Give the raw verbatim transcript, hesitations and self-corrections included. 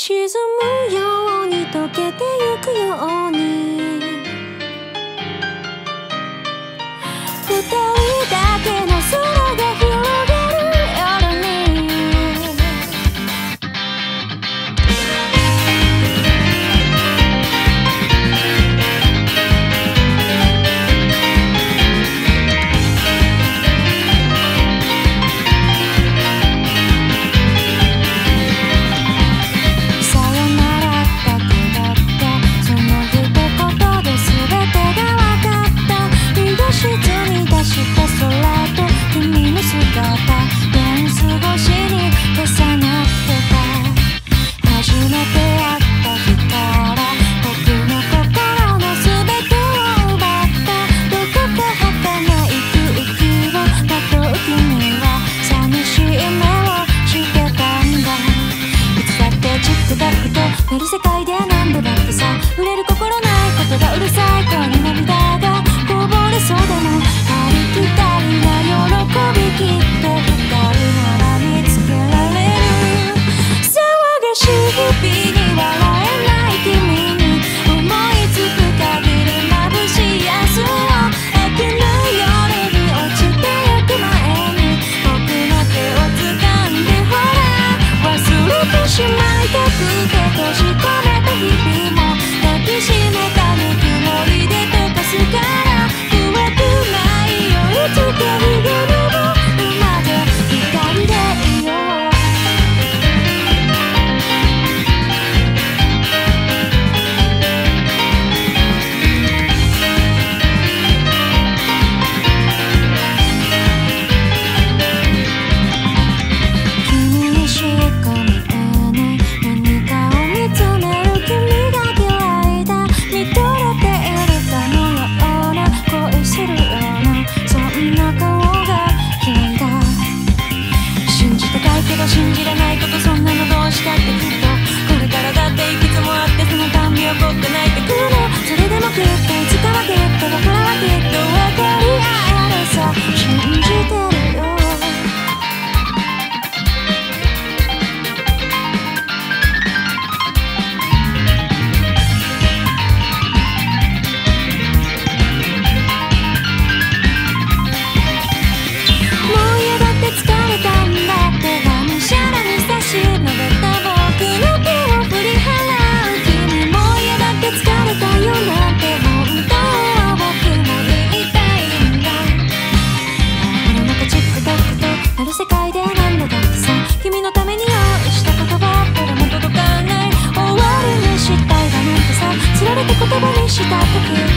沈むように溶けてゆくように二人だけの空が広がる夜にさよならだけだったその一言で全てが分かった身が沈み出した空と君の姿レンズ越しに重なってた初めて会った日から僕の心の全てを奪ったどこか儚い空気をまとう君は寂しい目をしてたんだいつだってチックタックとなる世界で何度だってさ触れる心ないことがうるさい声に涙がこぼれそうでもありきたりな喜びきっと二人なら見つけられる騒がしい日々に笑えない君に思いつく限り眩しい明日を明けない夜に落ちてゆく前に僕の手を掴んでほら忘れてしまいたくて閉じ込めた日々も抱きしめたぬくもりで溶かすから怖くないよいつか日が昇るまで二人でいよう君にしか見えない何かを見つめる君が嫌いだ見とれているかのような恋するようなそんな顔が嫌いだ信じたかいけど信じれないことそんなのどうしたってきっとこれからだっていくつもあってそのたんび怒って泣いてくるそれでもきっといつかはきっと僕らはきっと分かり合えるさ信じてるよもう嫌だって疲れたんだってがむしゃらに差し伸べた僕の手を振り払う君もう嫌だって疲れたよなんて本当は僕も言いたいんだ俺またチックタックとなる世界で何度だってさ君のために用意した言葉どれも届かない終わりにしたいだなんてさつられて言葉にした時